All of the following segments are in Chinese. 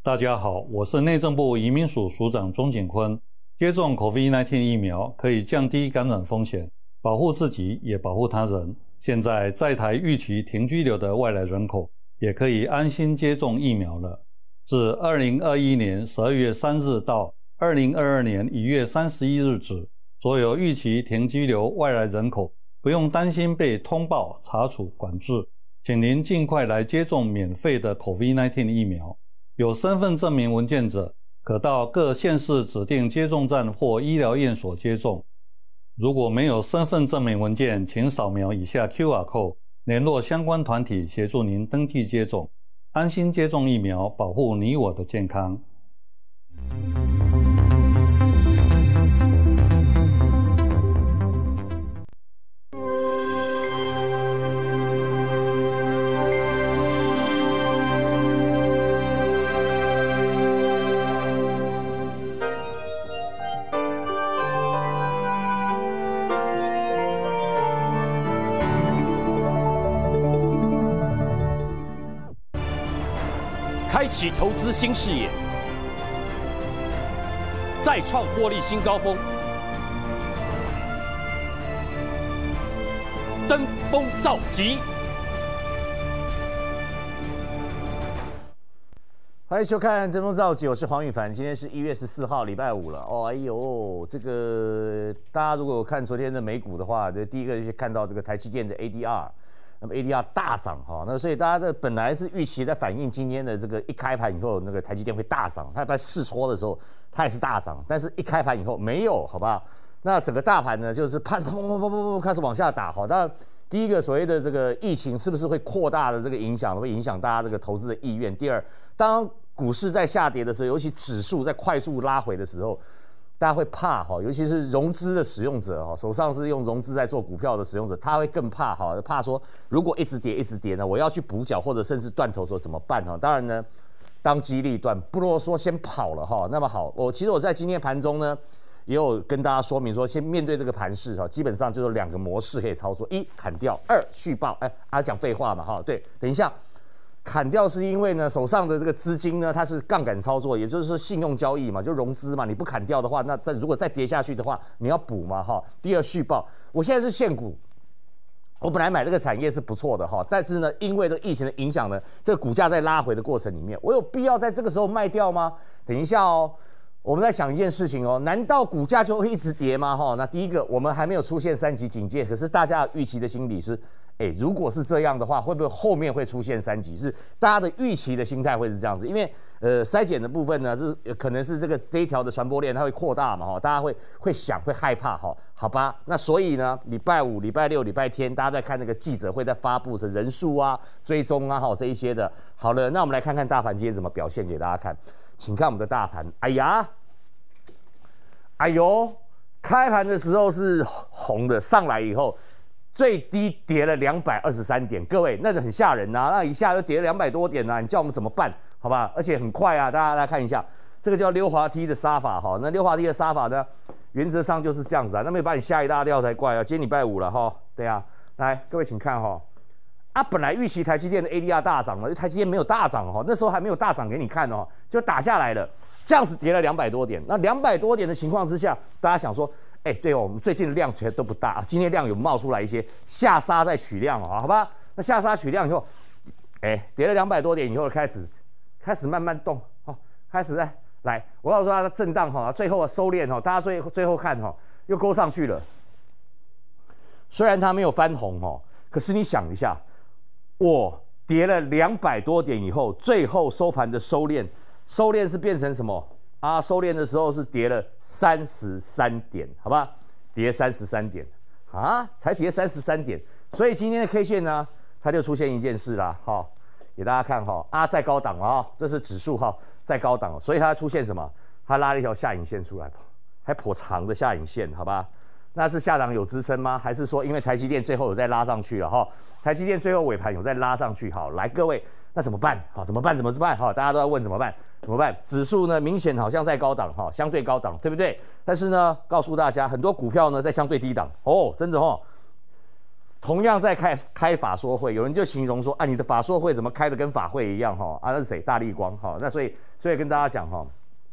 大家好，我是内政部移民署署长钟景坤。接种 COVID-19 疫苗可以降低感染风险，保护自己也保护他人。现在在台预期停居留的外来人口也可以安心接种疫苗了。自2021年12月3日到2022年1月31日止，所有预期停居留外来人口不用担心被通报、查处、管制，请您尽快来接种免费的 COVID-19 疫苗。有身份证明文件者，可到各县市指定接种站或医疗院所接种。如果没有身份证明文件，请扫描以下 QR code， 联络相关团体协助您登记接种。安心接种疫苗，保护你我的健康。 开启投资新视野，再创获利新高峰，登峰造极。 欢迎收看《登峰造极》，我是黄宇凡。今天是1月14号，礼拜五了。哦，哎呦，这个大家如果有看昨天的美股的话，第一个就是看到这个台积电的 ADR。那么 ADR 大涨哈，那所以大家这本来是预期在反映今天的这个一开盘以后，那个台积电会大涨。它在试戳的时候，它也是大涨，但是一开盘以后没有，好吧？那整个大盘呢，就是砰砰砰砰砰开始往下打。好，当然第一个所谓的这个疫情是不是会扩大的这个影响，会影响大家这个投资的意愿？第二，当股市在下跌的时候，尤其指数在快速拉回的时候，大家会怕哈，尤其是融资的使用者哈，手上是用融资在做股票的使用者，他会更怕哈，怕说如果一直跌呢，我要去补缴或者甚至断头的时候怎么办哈？当然呢，当机立断，不如说先跑了哈。那么好，其实我在今天盘中呢，也有跟大家说明说，先面对这个盘势哈，基本上就是2个模式可以操作：一砍掉，2续报。讲废话嘛哈，对，等一下。砍掉是因为呢，手上的这个资金呢，它是杠杆操作，也就是说信用交易嘛，就融资嘛。你不砍掉的话，那如果再跌下去的话，你要补嘛哈。第二续报，我现在是现股，我本来买这个产业是不错的哈，但是呢，因为这疫情的影响呢，这个股价在拉回的过程里面，我有必要在这个时候卖掉吗？等一下哦，我们在想一件事情哦，难道股价就会一直跌吗？哈，那第一个，我们还没有出现3级警戒，可是大家预期的心理是。如果是这样的话，会不会后面会出现3级？是大家的预期的心态会是这样子，因为筛检的部分呢，就是可能是这一条的传播链它会扩大嘛哈，大家会想会害怕哈，好吧？那所以呢，礼拜五、礼拜六、礼拜天，大家在看那个记者会在发布的人数啊、追踪啊哈这一些的。好了，那我们来看看大盘今天怎么表现给大家看，请看我们的大盘，哎呦，开盘的时候是红的，上来以后。最低跌了223点，各位那个很吓人呐，那一下就跌了200多点呐，你叫我们怎么办？好吧，而且很快啊，大家来看一下，这个叫溜滑梯的杀法哈。那溜滑梯的杀法呢，原则上就是这样子啊，那没有把你吓一大跳才怪啊。今天礼拜五了哈，对啊，来各位请看哈，本来预期台积电的 ADR 大涨嘛，台积电没有大涨哈，那时候还没有大涨给你看哦，就打下来了，这样子跌了200多点。那200多点的情况之下，大家想说。对哦，我们最近的量其实都不大，今天量有冒出来一些下杀再取量哦，好吧？那下杀取量以后，跌了200多点以后开始慢慢动哦，开始来，我要说它的震荡哈，最后收敛哈，大家最后看哈，又勾上去了。虽然它没有翻红哦，可是你想一下，我跌了200多点以后，最后收盘的收敛是变成什么？收敛的时候是跌了33点，好吧？跌33点才跌33点，所以今天的 K 线呢，它就出现一件事啦，给大家看在高档这是指数在高档，所以它出现什么？它拉了一条下影线出来，还颇长的下影线，好吧？那是下档有支撑吗？还是说因为台积电最后有再拉上去了台积电最后尾盘有再拉上去，好，来各位，那怎么办？怎么办？大家都在问怎么办？怎么办？指数呢，明显好像在高档相对高档，对不对？但是呢，告诉大家，很多股票呢在相对低档真的同样在开法说会，有人就形容说你的法说会怎么开的跟法会一样那是谁？大立光那所以所以跟大家讲哈，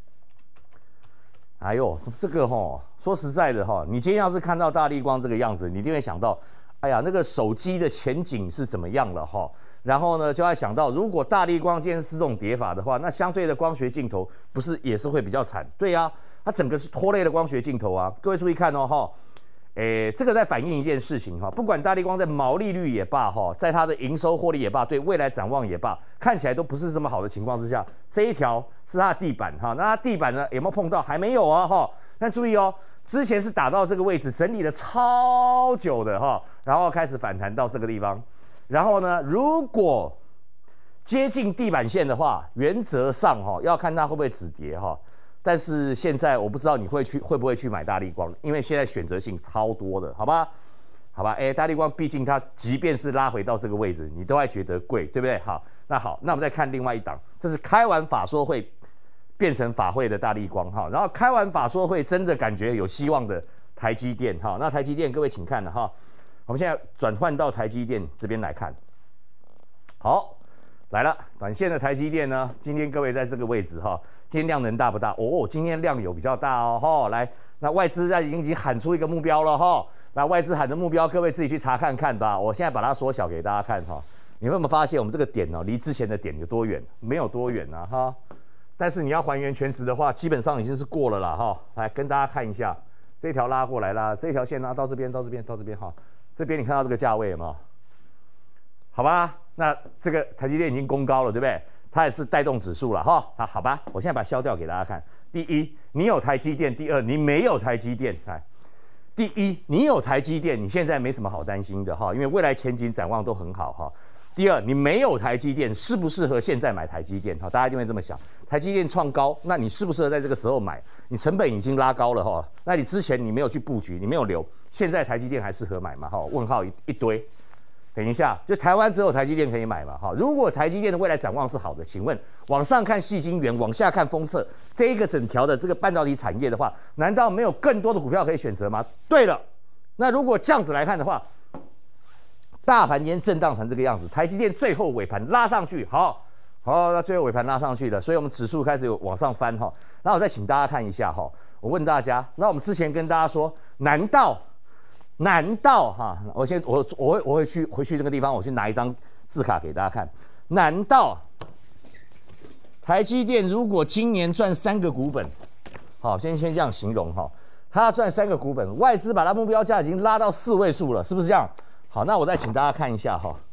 哎呦，这个哈，说实在的哈，你今天要是看到大立光这个样子，你一定会想到，哎呀，那个手机的前景是怎么样了哈？然后呢，就要想到，如果大立光今天是这种跌法的话，那相对的光学镜头不是也是会比较惨？对呀，它整个是拖累的光学镜头啊。各位注意看哦哈。这个在反映一件事情哈，不管大立光在毛利率也罢哈，在它的营收获利也罢，对未来展望也罢，看起来都不是这么好的情况之下，这一条是它的地板哈，那它地板呢有没有碰到？还没有啊哈。但注意哦，之前是打到这个位置，整理了超久的哈，然后开始反弹到这个地方，然后呢，如果接近地板线的话，原则上哈要看它会不会止跌哈。但是现在我不知道你会不会去买大立光，因为现在选择性超多的，好吧？好吧，大立光毕竟它即便是拉回到这个位置，你都还觉得贵，对不对？好，那我们再看另外一档，这是开完法说会变成法会的大立光哈，然后开完法说会真的感觉有希望的台积电哈，那台积电各位请看了哈，我们现在转换到台积电这边来看，好，来了，短线的台积电呢，今天各位在这个位置哈。今天量能大不大？哦，今天量有比较大哦，哈，来，那外资已经喊出一个目标了哈，那外资喊的目标，各位自己去查看看吧。我现在把它缩小给大家看哈，你有没有发现我们这个点呢，离之前的点有多远？没有多远啊哈，但是你要还原全值的话，基本上已经是过了啦哈。来跟大家看一下，这条拉过来啦，这条线拉到这边，到这边哈，这边你看到这个价位有没有？好吧，那这个台积电已经攻高了，对不对？它也是带动指数了哈，好吧，我现在把它消掉给大家看。第一，你有台积电；第二，你没有台积电。来，第一，你有台积电，你现在没什么好担心的哈，因为未来前景展望都很好哈。第二，你没有台积电，适不适合现在买台积电？哈，大家就会这么想。台积电创高，那你适不适合在这个时候买？你成本已经拉高了哈，那你之前你没有去布局，你没有留，现在台积电还适合买吗？哈，问号一堆。等一下，就台湾只有台积电可以买嘛？哈，如果台积电的未来展望是好的，请问往上看矽晶圆，往下看封测，这一个整条的这个半导体产业的话，难道没有更多的股票可以选择吗？对了，那如果这样子来看的话，大盘今天震荡成这个样子，台积电最后尾盘拉上去，好，那最后尾盘拉上去了，所以我们指数开始有往上翻哈。然后我再请大家看一下哈，我问大家，那我们之前跟大家说，难道哈？我会回去这个地方，我去拿一张字卡给大家看。难道台积电如果今年赚3个股本，好，先这样形容哈，它要赚3个股本，外资把它目标价已经拉到4位数了，是不是这样？好，那我再请大家看一下哈。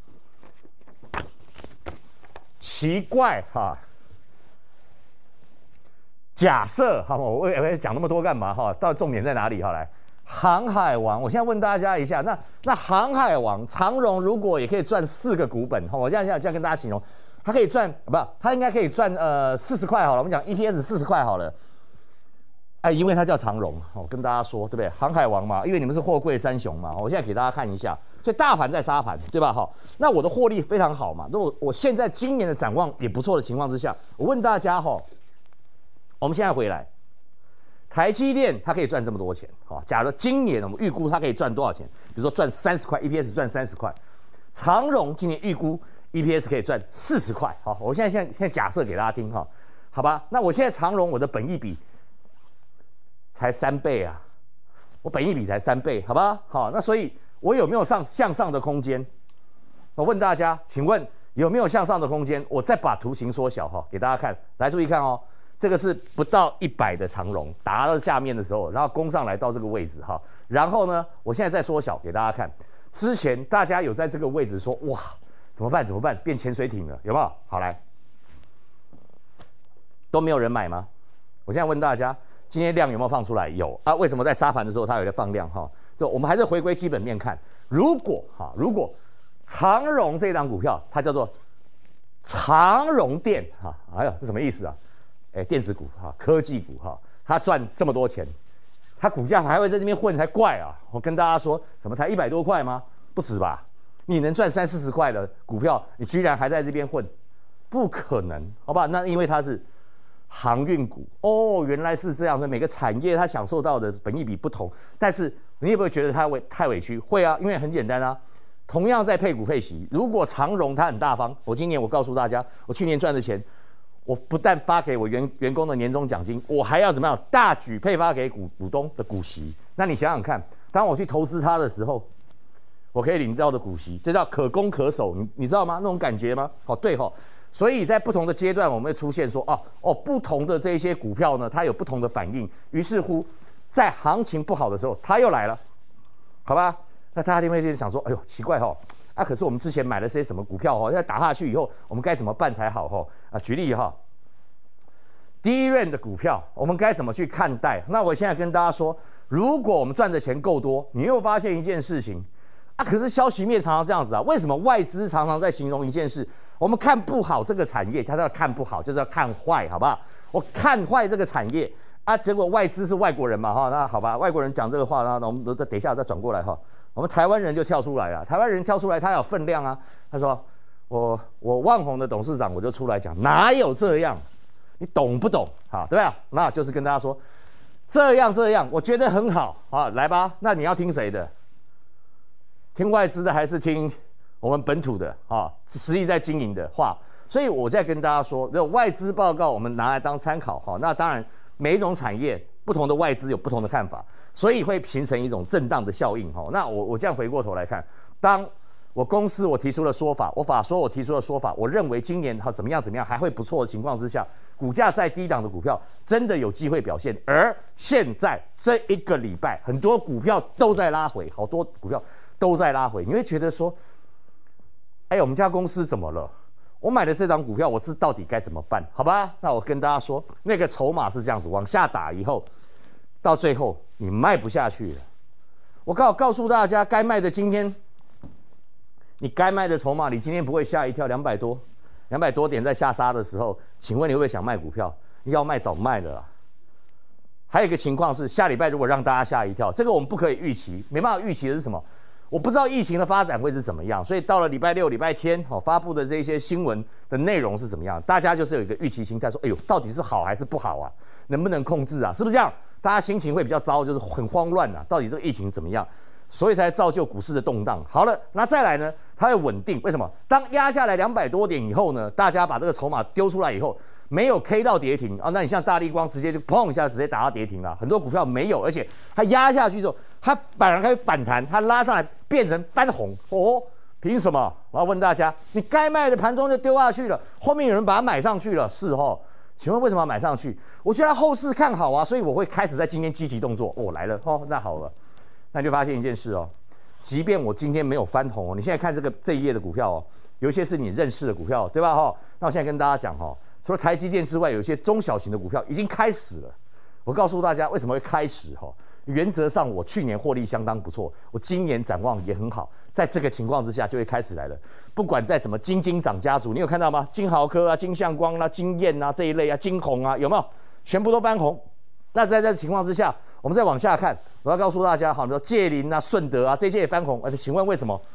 奇怪哈，假设哈，我讲那么多干嘛哈？到底重点在哪里哈？来。航海王，我现在问大家一下，那航海王长荣如果也可以赚4个股本，我这样跟大家形容，它可以赚它应该可以赚40块好了，我们讲 EPS 40块好了，因为它叫长荣，我跟大家说对不对？航海王嘛，因为你们是货柜三雄嘛，我现在给大家看一下，所以大盘在杀盘，对吧？好，那我的获利非常好嘛，如果我现在今年的展望也不错的情况之下，我问大家我们现在回来。台积电它可以赚这么多钱，假如今年我们预估它可以赚多少钱？比如说赚30块 ，EPS 赚30块。长荣今年预估 EPS 可以赚40块，好，我现在假设给大家听哈，好吧？那我现在长荣我的本益比才3倍啊，我本益比才3倍，好吧？好，那所以我有没有向上的空间？我问大家，请问有没有向上的空间？我再把图形缩小哈，给大家看，来注意看哦。这个是不到100的长荣，打到下面的时候，然后攻上来到这个位置哈，然后呢，我现在再缩小给大家看。之前大家有在这个位置说，哇，怎么办？变潜水艇了，有没有？好来，都没有人买吗？我现在问大家，今天量有没有放出来？有啊，为什么在杀盘的时候它有在放量哈？就我们还是回归基本面看，如果长荣这档股票它叫做长荣电哈，哎呀，这什么意思啊？电子股哈，科技股哈，它赚这么多钱，它股价还会在那边混才怪啊！我跟大家说，怎么才100多块吗？不止吧？你能赚30-40块的股票，你居然还在这边混，不可能，好不好？那因为它是航运股哦，原来是这样的。每个产业它享受到的本益比不同，但是你也不会觉得它太委屈？会啊，因为很简单啊。同样在配股配息，如果长荣它很大方，我今年我告诉大家，我去年赚的钱。 我不但发给我员工的年终奖金，我还要怎么样大举配发给股东的股息。那你想想看，当我去投资它的时候，我可以领到的股息，这叫可攻可守，你知道吗？那种感觉吗？对所以在不同的阶段，我们会出现说不同的这一些股票呢，它有不同的反应。于是乎，在行情不好的时候，它又来了，好吧？那大家一定会想说，哎呦，奇怪可是我们之前买了些什么股票现在打下去以后，我们该怎么办才好举例第一轮的股票，我们该怎么去看待？那我现在跟大家说，如果我们赚的钱够多，你又发现一件事情可是消息面常常这样子为什么外资常常在形容一件事？我们看不好这个产业，它叫看不好，就是要看坏，好不好？我看坏这个产业结果外资是外国人嘛那好吧，外国人讲这个话，那我们等一下再转过来我们台湾人就跳出来了，台湾人跳出来，他有分量他说我旺宏的董事长我就出来讲，哪有这样？你懂不懂？对吧？那就是跟大家说，这样，我觉得很好来吧。那你要听谁的？听外资的还是听我们本土的实际在经营的话？所以我在跟大家说，这外资报告我们拿来当参考那当然每一种产业不同的外资有不同的看法，所以会形成一种震荡的效应那我这样回过头来看，当我公司我提出了说法，我提出了说法，我认为今年怎么样还会不错的情况之下，股价在低档的股票真的有机会表现。而现在这一个礼拜，很多股票都在拉回，好多股票都在拉回，你会觉得说，我们家公司怎么了？我买的这张股票，我是到底该怎么办？好吧，那我跟大家说，那个筹码是这样子，往下打以后，到最后你卖不下去了。我告诉大家，该卖的今天，你该卖的筹码，你今天不会吓一跳，200多点在下杀的时候，请问你会不会想卖股票？要卖早卖了啦。还有一个情况是，下礼拜如果让大家吓一跳，这个我们不可以预期，没办法预期的是什么？我不知道疫情的发展会是怎么样，所以到了礼拜六、礼拜天发布的这些新闻的内容是怎么样，大家就是有一个预期心态，说到底是好还是不好能不能控制是不是这样？大家心情会比较糟，就是很慌乱到底这个疫情怎么样？所以才造就股市的动荡。好了，那再来呢，它会稳定，为什么？当压下来200多点以后呢，大家把这个筹码丢出来以后，没有 K 到跌停那你像大立光直接就砰一下直接打到跌停了，很多股票没有，而且它压下去之后，它反而开始反弹，它拉上来变成翻红凭什么？我要问大家，你该卖的盘中就丢下去了，后面有人把它买上去了，是请问为什么要买上去？我觉得后市看好所以我会开始在今天积极动作来了那好了，那就发现一件事即便我今天没有翻红你现在看这一页的股票有一些是你认识的股票，对吧那我现在跟大家讲除了台积电之外，有一些中小型的股票已经开始了。我告诉大家为什么会开始原则上我去年获利相当不错，我今年展望也很好，在这个情况之下就会开始来了。不管在什么金涨家族，你有看到吗？金豪科金相光金燕这一类金鸿有没有？全部都翻红。那在这个情况之下，我们再往下看，我要告诉大家比如说界霖顺德这些也翻红，请问为什么？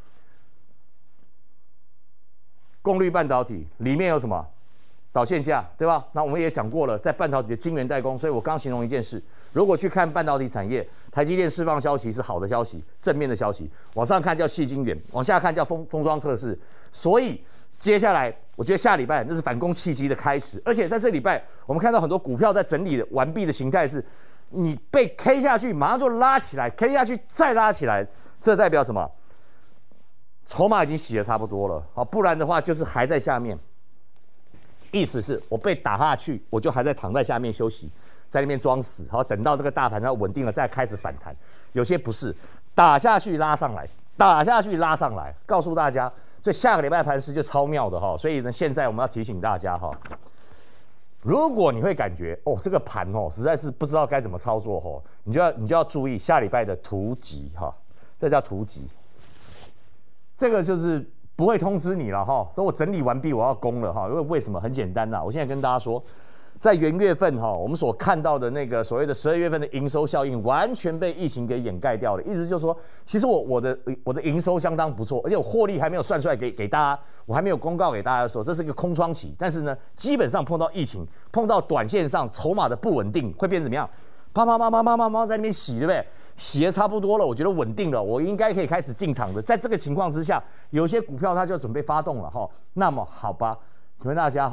功率半导体里面有什么？导线架，对吧？那我们也讲过了，在半导体的晶圆代工，所以我刚形容一件事，如果去看半导体产业，台积电释放消息是好的消息，正面的消息，往上看叫矽晶圆，往下看叫封装测试，所以接下来我觉得下礼拜那是反攻契机的开始，而且在这礼拜我们看到很多股票在整理完毕的形态是，你被 K 下去马上就拉起来 ，K 下去再拉起来，这代表什么？筹码已经洗得差不多了，不然的话就是还在下面。意思是我被打下去，我就还在躺在下面休息，在那边装死，等到这个大盘它稳定了再开始反弹。有些不是打下去拉上来，打下去拉上来，告诉大家，所以下个礼拜盘势就超妙的所以呢，现在我们要提醒大家如果你会感觉这个盘实在是不知道该怎么操作你就要注意下礼拜的图集这叫图集，这个就是不会通知你了等我整理完毕我要攻了因为什么？很简单我现在跟大家说，在元月份我们所看到的那个所谓的12月份的营收效应完全被疫情给掩盖掉了。意思就是说，其实我的营收相当不错，而且我获利还没有算出来给大家，我还没有公告给大家的时候，这是一个空窗期。但是呢，基本上碰到疫情，碰到短线上筹码的不稳定，会变成怎么样？啪在那边洗，对不对？洗的差不多了，我觉得稳定了，我应该可以开始进场的。在这个情况之下，有些股票它就准备发动了那么好吧，请问大家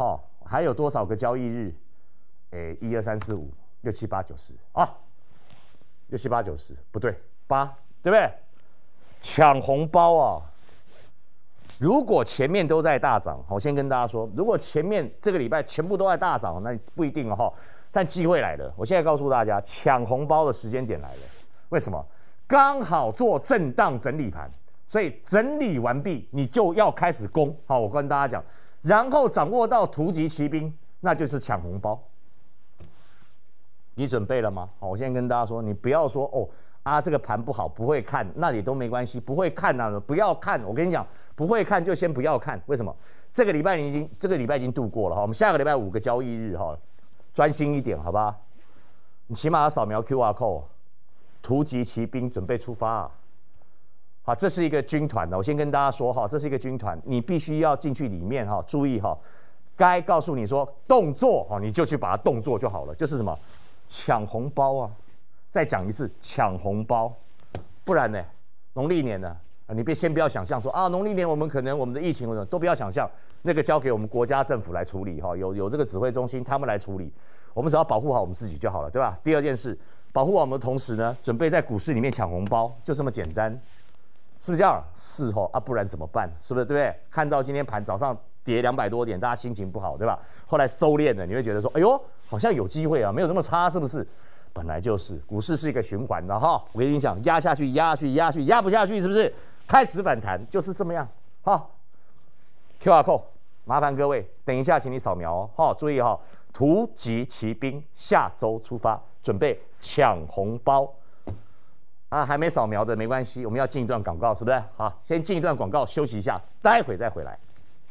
还有多少个交易日？哎，1、2、3、4、5、6、7、8、9、10啊，6、7、8、9、10不对，8，对不对？抢红包啊！如果前面都在大涨，我先跟大家说，如果前面这个礼拜全部都在大涨，那不一定哦。但机会来了，我现在告诉大家，抢红包的时间点来了。为什么？刚好做震荡整理盘，所以整理完毕，你就要开始攻。好，我跟大家讲，然后掌握到突击骑兵，那就是抢红包。你准备了吗？好，我现在跟大家说，你不要说这个盘不好，不会看，那也都没关系，不会看不要看。我跟你讲，不会看就先不要看。为什么？这个礼拜已经度过了哈，我们下个礼拜5个交易日哈，专心一点，好吧？你起码要扫描 QR code， 突击骑兵准备出发啊！好，这是一个军团的，我先跟大家说哈，这是一个军团，你必须要进去里面哈，注意哈，该告诉你说动作哈，你就去把它动作就好了，就是什么？抢红包啊！再讲一次，抢红包，不然呢？农历年呢？你先不要想象说农历年我们的疫情都不要想象，那个交给我们国家政府来处理哈，有这个指挥中心他们来处理，我们只要保护好我们自己就好了，对吧？第二件事，保护好我们的同时呢，准备在股市里面抢红包，就这么简单，是不是这样？是不然怎么办？是不是对不对？看到今天盘早上跌200多点，大家心情不好，对吧？后来收敛了，你会觉得说，哎呦，好像有机会啊，没有那么差，是不是？本来就是股市是一个循环的哈，我跟你讲，压下去，压不下去，是不是？开始反弹就是这么样。好 ，QR code， 麻烦各位等一下，请你扫描哦。注意突击骑兵下周出发，准备抢红包啊！还没扫描的没关系，我们要进一段广告，是不是？好，先进一段广告，休息一下，待会再回来。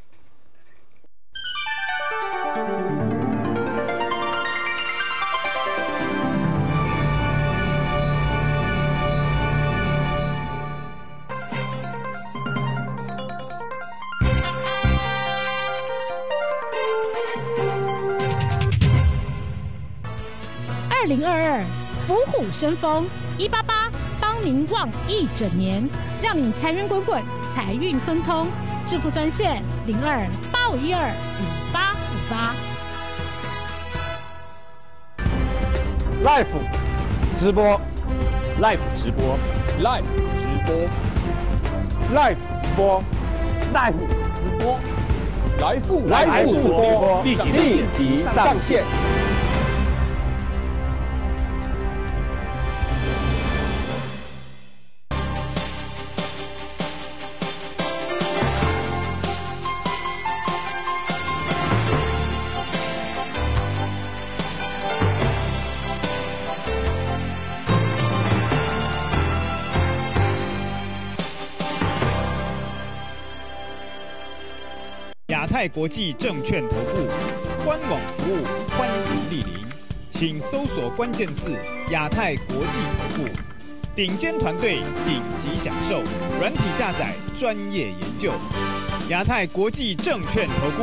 2022虎虎生风，188帮您旺一整年，让你财源滚滚，财运亨通。致富专线02-8512-5858。 Live 直播 ，Live 直播 ，Live 直播 ，Live 直播 ，Live 直播，来复直播，立即上线。 亚太国际证券投顾官网服务欢迎莅临，请搜索关键字“亚太国际投顾”，顶尖团队，顶级享受，软体下载，专业研究。亚太国际证券投顾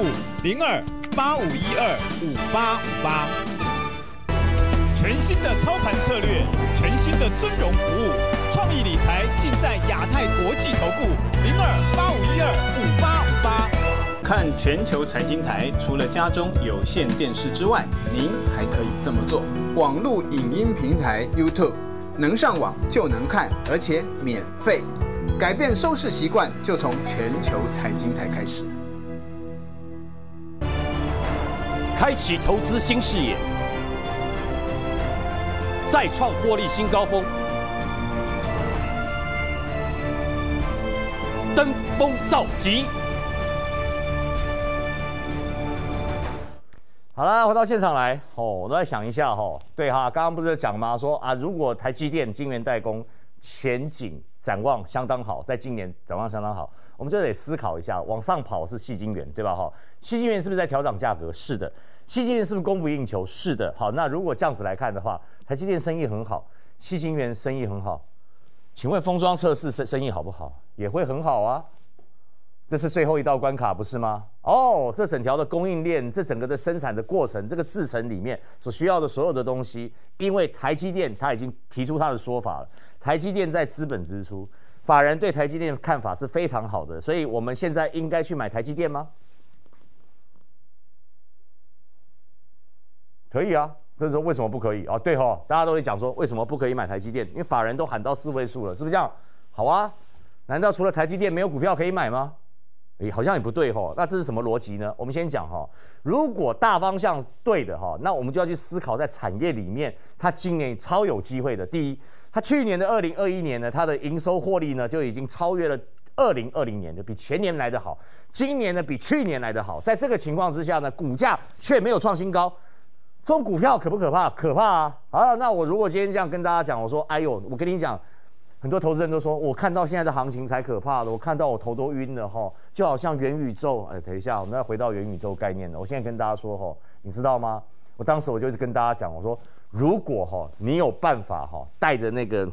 02-8512-5858。全新的操盘策略，全新的尊荣服务，创意理财尽在亚太国际投顾02-8512-5858。 看全球财经台，除了家中有线电视之外，您还可以这么做：网络影音平台 YouTube， 能上网就能看，而且免费。改变收视习惯，就从全球财经台开始。 开启投资新视野，再创获利新高峰，登峰造极。 好了，回到现场来我都在想一下对刚刚不是讲吗？说如果台积电晶圆代工前景展望相当好，在今年展望相当好，我们就得思考一下，往上跑是矽晶圆，对吧？矽晶圆是不是在调涨价格？是的。矽晶圆是不是供不应求？是的。好，那如果这样子来看的话，台积电生意很好，矽晶圆生意很好，请问封装测试生意好不好？也会很好啊。这是最后一道关卡，不是吗？这整条的供应链，这整个的生产的过程，这个制程里面所需要的所有的东西，因为台积电它已经提出它的说法了，台积电在资本支出，法人对台积电的看法是非常好的，所以我们现在应该去买台积电吗？ 可以啊。就是说为什么不可以啊？对大家都会讲说为什么不可以买台积电？因为法人都喊到4位数了，是不是这样？好啊，难道除了台积电没有股票可以买吗？好像也不对那这是什么逻辑呢？我们先讲如果大方向对的那我们就要去思考在产业里面，它今年超有机会的。第一，它去年的2021年呢，它的营收获利呢就已经超越了2020年的，比前年来得好，今年呢比去年来得好。在这个情况之下呢，股价却没有创新高。这种股票可不可怕？可怕啊！好，那我如果今天这样跟大家讲，我说，哎呦，我跟你讲，很多投资人都说，我看到现在的行情才可怕的，我看到我头都晕了就好像元宇宙。等一下，我们要回到元宇宙概念了。我现在跟大家说你知道吗？我当时我就跟大家讲，我说，如果你有办法戴着那个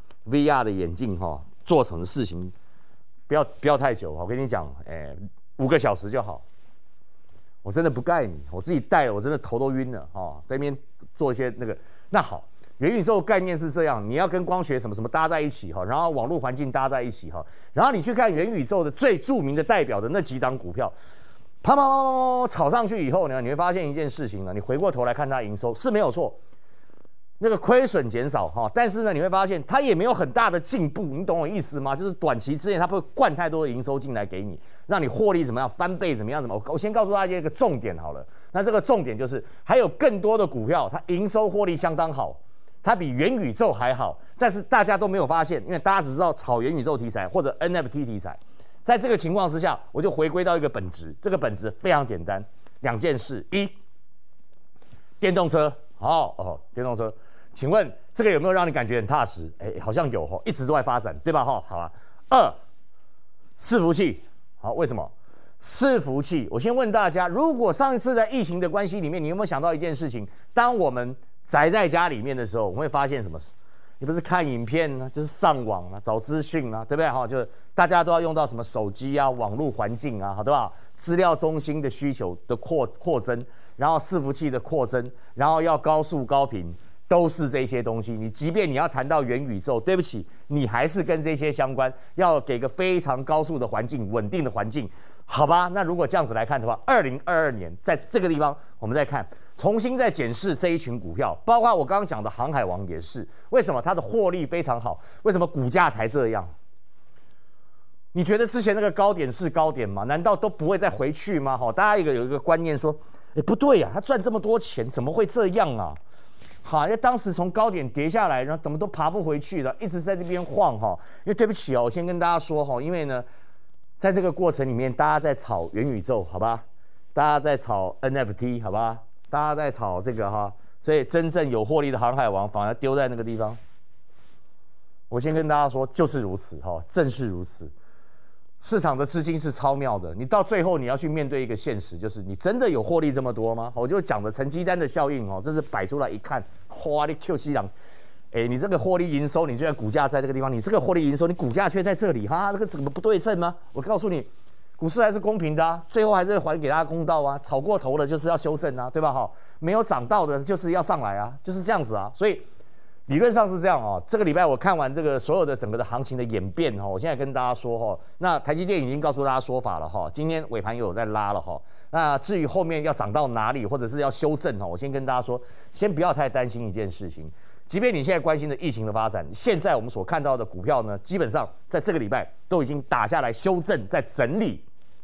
VR 的眼镜做成事情，不要太久。我跟你讲，5个小时就好。我真的不盖你，我自己戴了，我真的头都晕了在那边做一些那个。那好，元宇宙概念是这样，你要跟光学什么什么搭在一起然后网络环境搭在一起然后你去看元宇宙的最著名的代表的那几档股票，啪啪啪炒上去以后呢，你会发现一件事情呢，你回过头来看它营收是没有错，那个亏损减少但是呢，你会发现它也没有很大的进步，你懂我意思吗？就是短期之内它不会灌太多的营收进来给你，让你获利怎么样翻倍怎么样我先告诉大家一个重点好了。那这个重点就是还有更多的股票，它营收获利相当好，它比元宇宙还好，但是大家都没有发现，因为大家只知道炒元宇宙题材或者 NFT 题材。在这个情况之下，我就回归到一个本质，这个本质非常简单，2件事：一，电动车，电动车，请问这个有没有让你感觉很踏实？好像有一直都在发展，对吧？好啊。2，伺服器，好，为什么？伺服器，我先问大家，如果上一次在疫情的关系里面，你有没有想到一件事情？当我们宅在家里面的时候，我们会发现什么？你不是看影片呢，就是上网啊，找资讯啊，对不对？就是大家都要用到什么手机啊、网络环境啊，对吧？资料中心的需求的扩增，然后伺服器的扩增，然后要高速高频，都是这些东西。你即便你要谈到元宇宙，对不起，你还是跟这些相关，要给个非常高速的环境、稳定的环境。好吧，那如果这样子来看的话，2022年在这个地方，我们再看，重新再检视这一群股票，包括我刚刚讲的航海王也是，为什么它的获利非常好？为什么股价才这样？你觉得之前那个高点是高点吗？难道都不会再回去吗？大家有一个观念说，不对啊，他赚这么多钱，怎么会这样啊？因为当时从高点跌下来，然后怎么都爬不回去了，一直在这边晃因为对不起我先跟大家说因为呢。在这个过程里面，大家在炒元宇宙，好吧？大家在炒 NFT， 好吧？大家在炒这个所以真正有获利的航海王反而丢在那个地方。我先跟大家说，就是如此正是如此。市场的资金是超妙的，你到最后你要去面对一个现实，就是你真的有获利这么多吗？我就讲的成绩单的效应这是摆出来一看，哗，你 Q 西郎。你这个获利营收，你就在股价在这个地方，你这个获利营收，你股价却在这里，这个怎么不对称吗？我告诉你，股市还是公平的最后还是还给大家公道炒过头了就是要修正没有没有涨到的就是要上来就是这样子所以理论上是这样这个礼拜我看完这个所有的整个的行情的演变我现在跟大家说那台积电已经告诉大家说法了今天尾盘又有在拉了那至于后面要涨到哪里，或者是要修正我先跟大家说，先不要太担心一件事情。即便你现在关心的疫情的发展，现在我们所看到的股票呢，基本上在这个礼拜都已经打下来修正，在整理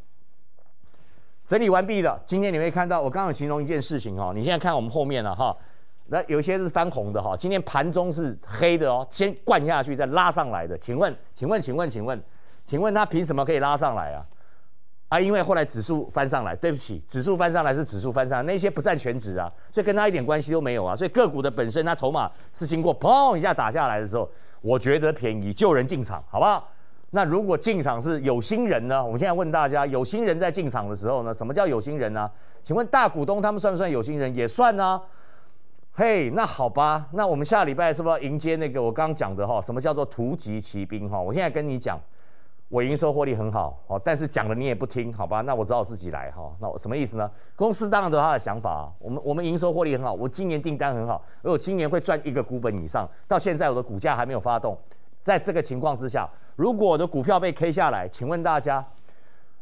完毕了。今天你会看到，我刚刚有形容一件事情你现在看我们后面了那有些是翻红的今天盘中是黑的先灌下去再拉上来的。请问它凭什么可以拉上来因为后来指数翻上来，对不起，指数翻上来是指数翻上来，那些不占全值所以跟它一点关系都没有所以个股的本身它筹码是经过砰一下打下来的时候，我觉得便宜，救人进场，好不好？那如果进场是有心人呢？我们现在问大家，有心人在进场的时候呢，什么叫有心人呢？请问大股东他们算不算有心人？也算嘿，那好吧，那我们下礼拜是不是要迎接那个我刚刚讲的什么叫做突击骑兵我现在跟你讲。我营收获利很好但是讲了你也不听，好吧？那我只好自己来那我什么意思呢？公司当然都有他的想法我们营收获利很好，我今年订单很好，而我今年会赚1个股本以上，到现在我的股价还没有发动。在这个情况之下，如果我的股票被 K 下来，请问大家，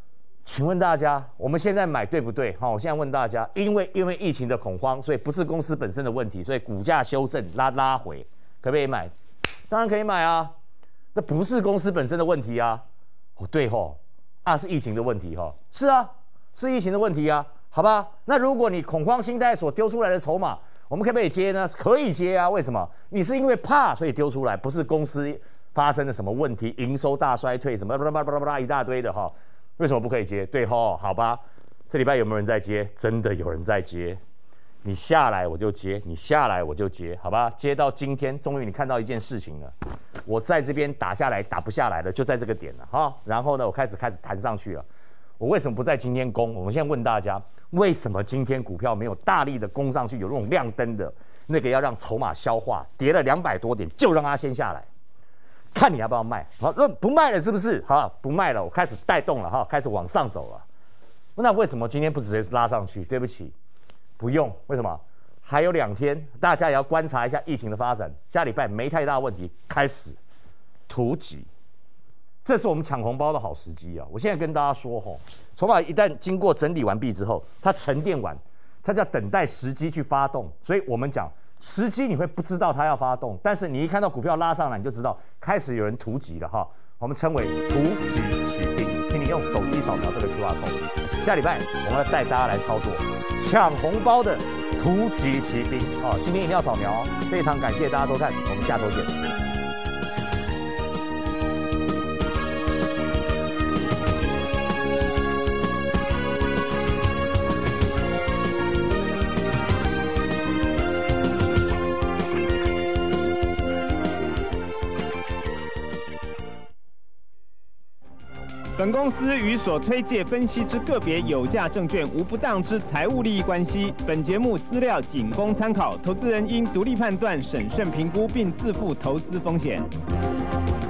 请问大家，我们现在买对不对？好，我现在问大家，因为疫情的恐慌，所以不是公司本身的问题，所以股价修正拉回，可不可以买？当然可以买啊，那不是公司本身的问题啊。哦，对吼，是疫情的问题吼，是啊，是疫情的问题啊，好吧？那如果你恐慌心态所丢出来的筹码，我们可不可以接呢？可以接啊，为什么？你是因为怕所以丢出来，不是公司发生了什么问题，营收大衰退什么巴拉巴拉一大堆的哈。为什么不可以接？对吼，好吧，这礼拜有没有人在接？真的有人在接，你下来我就接，你下来我就接，好吧？接到今天，终于你看到一件事情了，我在这边打下来打不下来的，就在这个点了哈。然后呢，我开始弹上去了。我为什么不在今天攻？我们现在问大家，为什么今天股票没有大力的攻上去？有那种亮灯的那个要让筹码消化，跌了200多点，就让它先下来。看你要不要卖，好，不卖了是不是？好，不卖了，我开始带动了哈，开始往上走了。那为什么今天不直接拉上去？对不起，不用，为什么？还有2天，大家也要观察一下疫情的发展。下礼拜没太大问题，开始突击，这是我们抢红包的好时机啊！我现在跟大家说吼，筹码一旦经过整理完毕之后，它沉淀完，它就要等待时机去发动。所以我们讲。时机你会不知道它要发动，但是你一看到股票拉上来，你就知道开始有人突击了哈。我们称为突击起兵，请你用手机扫描这个 QR code。下礼拜我们要带大家来操作抢红包的突击骑兵哦。今天一定要扫描哦。非常感谢大家收看，我们下周见。 本公司与所推介分析之个别有价证券无不当之财务利益关系。本节目资料仅供参考，投资人应独立判断、审慎评估，并自负投资风险。